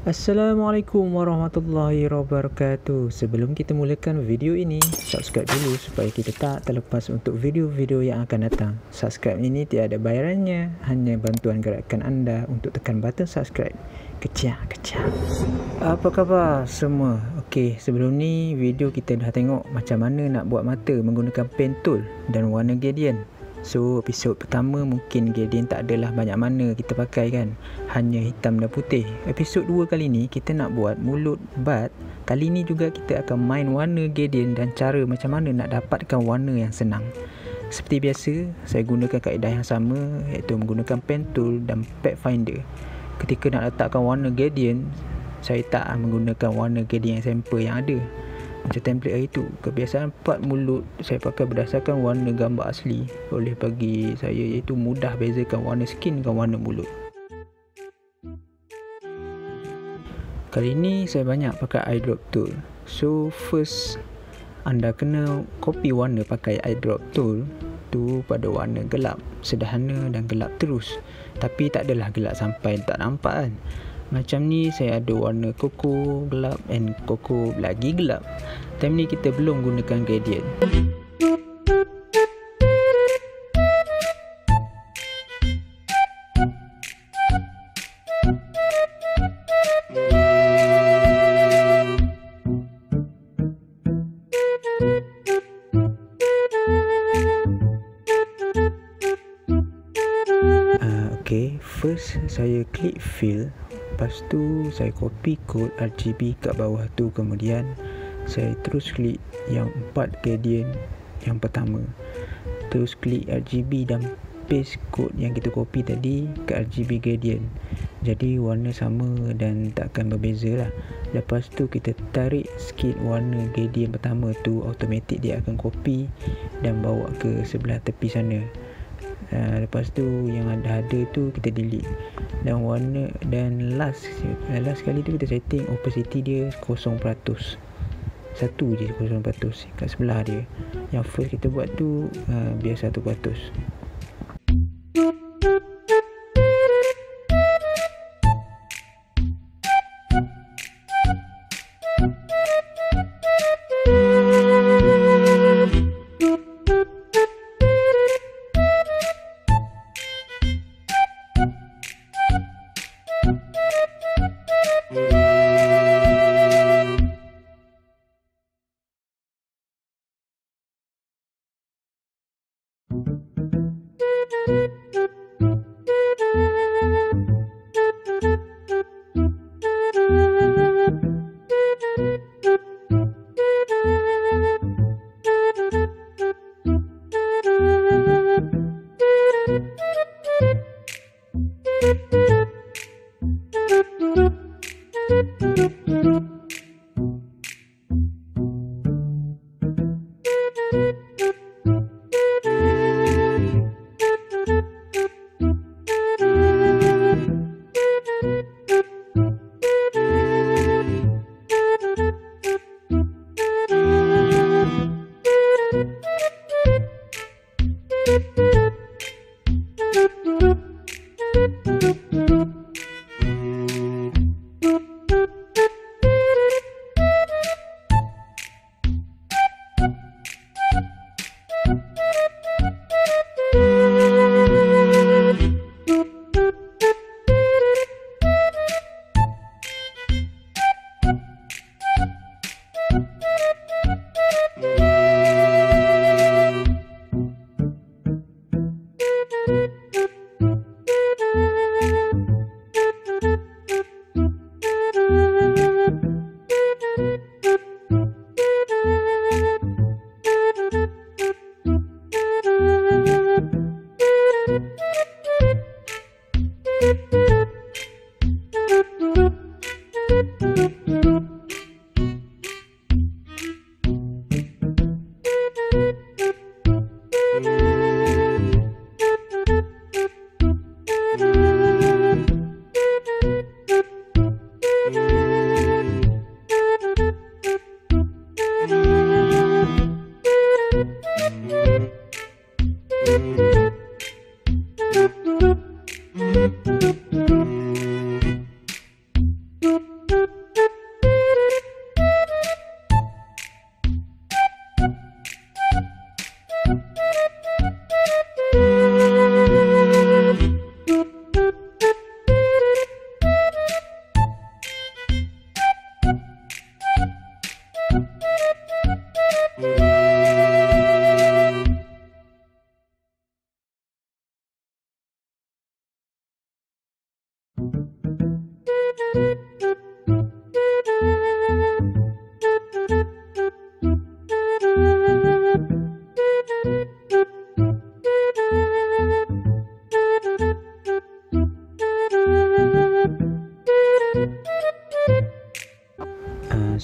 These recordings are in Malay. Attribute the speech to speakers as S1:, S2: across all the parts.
S1: Assalamualaikum warahmatullahi wabarakatuh. Sebelum kita mulakan video ini, subscribe dulu supaya kita tak terlepas untuk video-video yang akan datang. Subscribe ini tiada bayarannya, hanya bantuan gerakan anda untuk tekan button subscribe. Kecil. Apa khabar semua? Okey, sebelum ni video kita dah tengok macam mana nak buat mata menggunakan pen tool dan warna gradient. So episod pertama mungkin gradient tak adalah banyak mana kita pakai kan, hanya hitam dan putih. Episod 2 kali ni kita nak buat mulut bat. Kali ni juga kita akan main warna gradient dan cara macam mana nak dapatkan warna yang senang. Seperti biasa, saya gunakan kaedah yang sama, iaitu menggunakan pen tool dan pathfinder. Ketika nak letakkan warna gradient, saya tak menggunakan warna gradient sampel yang ada macam template hari tu. Kebiasaan part mulut saya pakai berdasarkan warna gambar asli, oleh bagi saya iaitu mudah bezakan warna skin dengan warna mulut. Kali ni saya banyak pakai eyedrop tool. So first, anda kena copy warna pakai eyedrop tool tu pada warna gelap, sederhana dan gelap terus. Tapi tak adalah gelap sampai tak nampak kan. Macam ni saya ada warna koko gelap and koko lagi gelap. Time ni kita belum gunakan gradient. Okay, first saya klik fill. Lepas tu saya copy kod RGB kat bawah tu. Kemudian saya terus klik yang 4 gradient yang pertama. Terus klik RGB dan paste kod yang kita copy tadi ke RGB gradient. Jadi warna sama dan takkan berbeza lah. Lepas tu kita tarik sikit warna gradient pertama tu, automatik dia akan copy dan bawa ke sebelah tepi sana. Lepas tu yang ada tu kita delete. Dan warna dan last kali tu kita setting opacity dia 0%. Satu je 0% kat sebelah dia. Yang first kita buat tu biar 1%.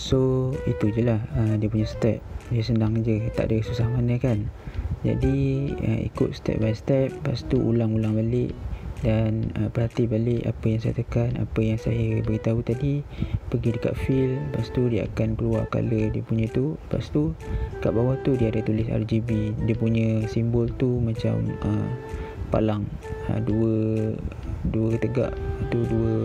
S1: So itu je lah dia punya step. Dia senang je, tak ada susah mana kan. Jadi ikut step by step, lepas tu ulang-ulang balik dan perhati balik apa yang saya tekan, apa yang saya beritahu tadi. Pergi dekat fill, lepas tu dia akan keluar colour dia punya tu. Lepas tu kat bawah tu dia ada tulis RGB. Dia punya simbol tu macam palang, dua tegak tu,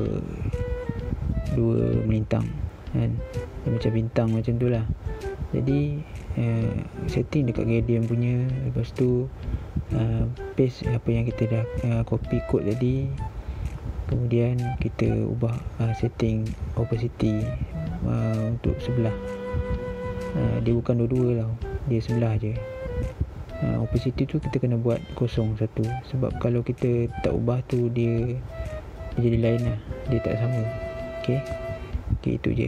S1: dua melintang kan, dia macam bintang macam tu lah. Jadi setting dekat gradient punya. Lepas tu paste apa yang kita dah copy code tadi. Kemudian kita ubah setting opacity untuk sebelah. Dia bukan dua-dua tau, dia sebelah je. Opacity tu kita kena buat kosong satu, sebab kalau kita tak ubah tu dia jadi lain lah, dia tak sama. Okay, itu je.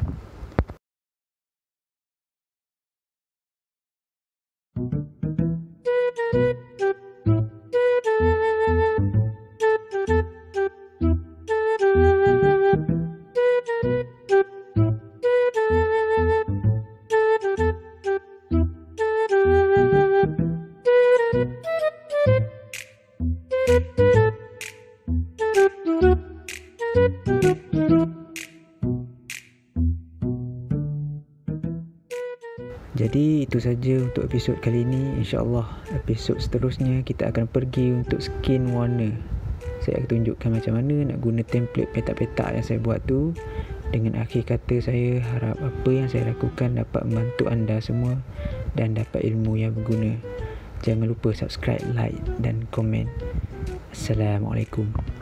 S1: Jadi itu saja untuk episod kali ini. InsyaAllah episod seterusnya kita akan pergi untuk skin warna. Saya akan tunjukkan macam mana nak guna template petak-petak yang saya buat tu. Dengan akhir kata, saya harap apa yang saya lakukan dapat membantu anda semua dan dapat ilmu yang berguna. Jangan lupa subscribe, like dan komen. Assalamualaikum.